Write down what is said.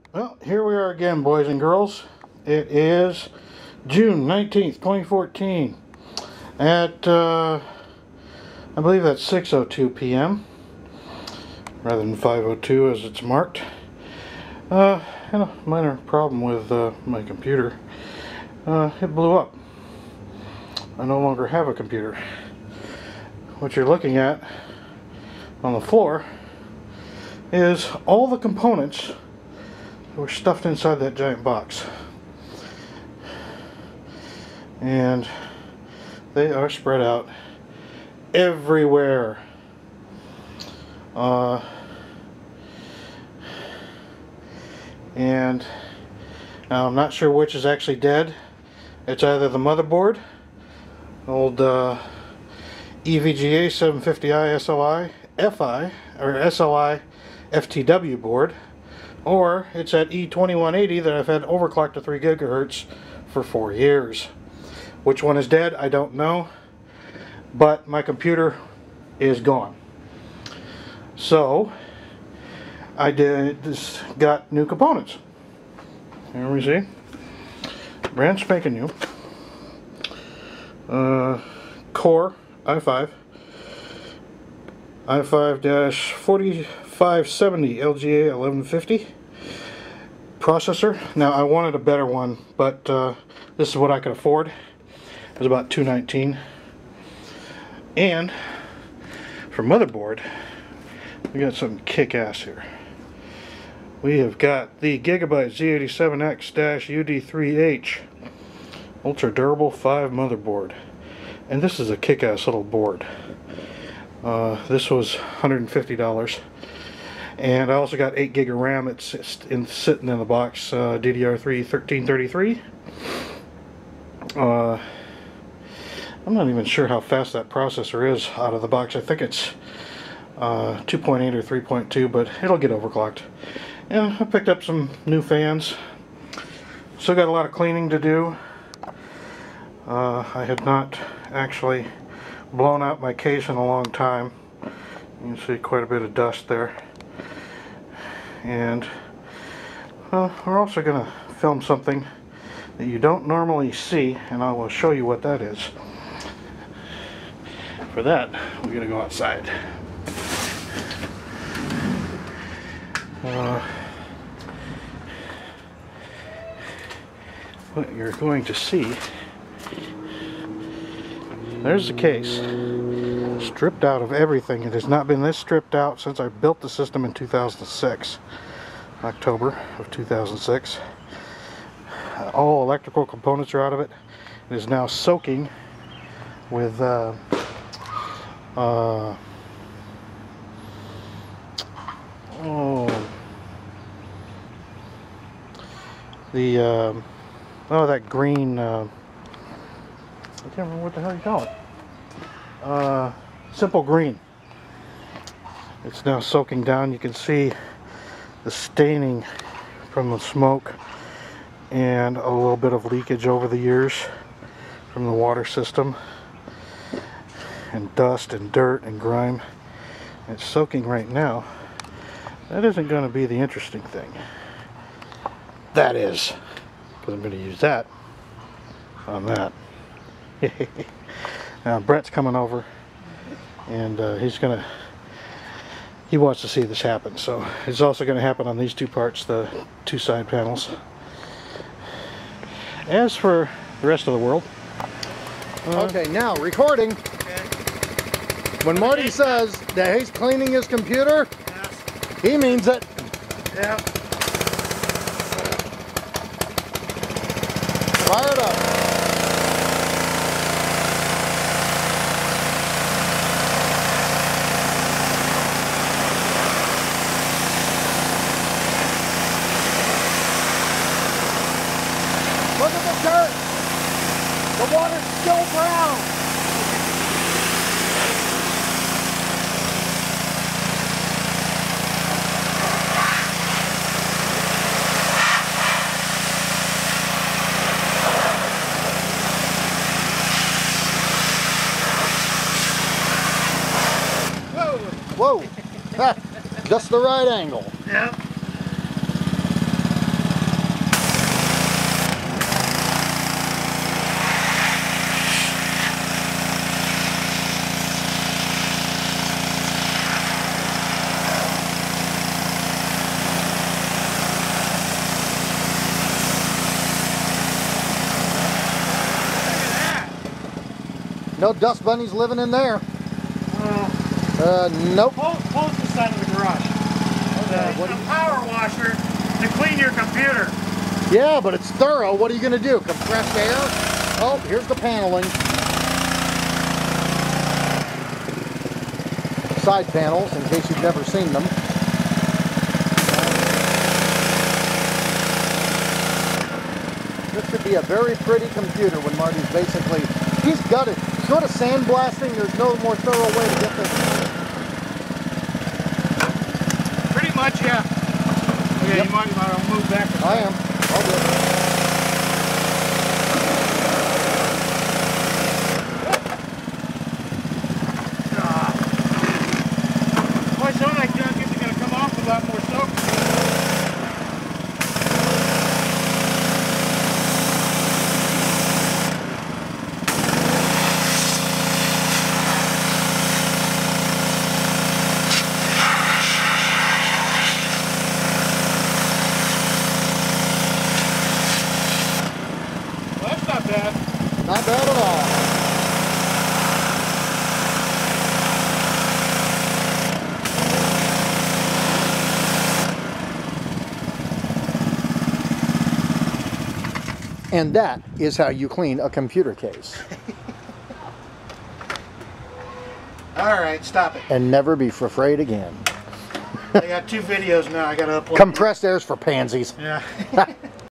Well, here we are again, boys and girls. It is June 19th, 2014 at, I believe that's 6:02 p.m. rather than 5:02 as it's marked. Had a minor problem with my computer. It blew up. I no longer have a computer. What you're looking at on the floor is all the components that were stuffed inside that giant box. And they are spread out everywhere. And now I'm not sure which is actually dead. It's either the motherboard, old EVGA 750i SLI FI or SLI FTW board, or it's at E2180 that I've had overclocked to 3 gigahertz for 4 years. Which one is dead, I don't know, but my computer is gone. So I got new components. Here we see, brand spanking new. Core i5 i5-4570 LGA 1150 processor. Now I wanted a better one, but this is what I could afford. It was about $219. And for motherboard, we got something kick-ass here. We have got the Gigabyte Z87X-UD3H Ultra Durable 5 motherboard. And this is a kick-ass little board. This was $150. And I also got 8 gig of RAM. It's sitting in the box, DDR3 1333. I'm not even sure how fast that processor is out of the box. I think it's 2.8 or 3.2, but it'll get overclocked. And I picked up some new fans. Still got a lot of cleaning to do. I had not actually blown out my case in a long time. You can see quite a bit of dust there. And we're also going to film something that you don't normally see, and I will show you what that is. For that, we're going to go outside. What you're going to see, there's the case, stripped out of everything. It has not been this stripped out since I built the system in 2006, October of 2006. All electrical components are out of it. It is now soaking with that green, I can't remember what the hell you call it. Simple green. It's now soaking down. You can see the staining from the smoke and a little bit of leakage over the years from the water system, and dust and dirt and grime. It's soaking right now. That isn't going to be the interesting thing. That is, because I'm going to use that on that. Now Brett's coming over, and he wants to see this happen. So it's also going to happen on these two parts, the two side panels. As for the rest of the world, okay, now recording. When Marty says that he's cleaning his computer, yes, he means it. Yeah. Fire it up. Look at the dirt. The water's still brown. Whoa, just the right angle. Yep. No dust bunnies living in there. Nope. Close the side of the garage. What a power washer to clean your computer. Yeah, but it's thorough. What are you going to do? Compressed air? Oh, here's the paneling. Side panels, in case you've never seen them. This could be a very pretty computer when Marty's basically, he's got it. Short of sandblasting, there's no more thorough way to get this. Pretty much, yeah. Okay, Yep. you might want to move back. I am. I'll do it. Boy, some of that junk isn't going to come off without more soap. Well, that's not bad. Not bad at all. And that is how you clean a computer case. Alright, stop it. And never be afraid again. I got 2 videos now I got to upload. Compressed air's for pansies. Yeah.